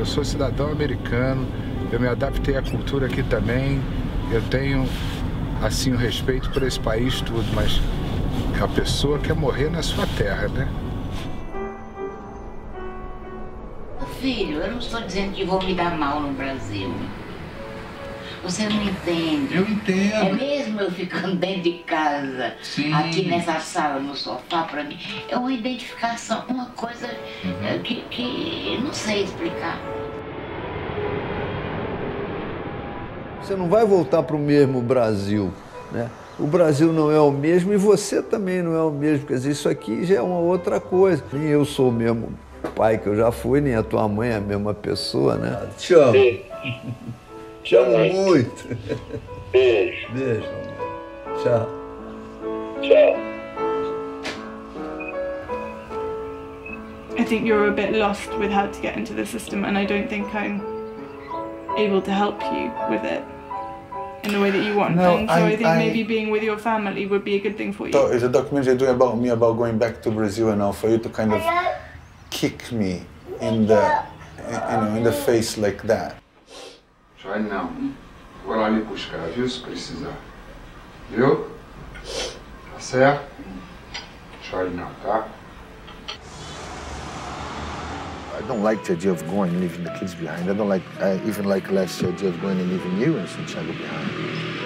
Eu sou cidadão americano, eu me adaptei à cultura aqui também, eu tenho, assim, o respeito por esse país tudo, mas a pessoa quer morrer na sua terra, né? Filho, eu não estou dizendo que vou me dar mal no Brasil. Você não entende. Eu entendo. É mesmo eu ficando dentro de casa, Sim. aqui nessa sala, no sofá, para mim, é uma identificação, uma coisa que não sei explicar. Você não vai voltar para o mesmo Brasil, né? O Brasil não é o mesmo e você também não é o mesmo. Quer dizer, isso aqui já é uma outra coisa. Nem eu sou o mesmo pai que eu já fui, nem a tua mãe é a mesma pessoa, né? Te amo. Te amo muito. Beijo. Beijo. Tchau. Tchau. I think you're a bit lost with how to get into the system, and I don't think I'm able to help you with it in the way that you want. No, and so I think maybe being with your family would be a good thing for you. So it's a documentary doing about me, about going back to Brazil, and all for you to kind of kick me in the, in the face like that. Chore não. Vou lá me buscar, viu, se precisar. Viu? Tá certo? Chore não, tá? I don't like the idea of going and leaving the kids behind. I don't like, I even like less the idea of going and leaving you and Santiago behind.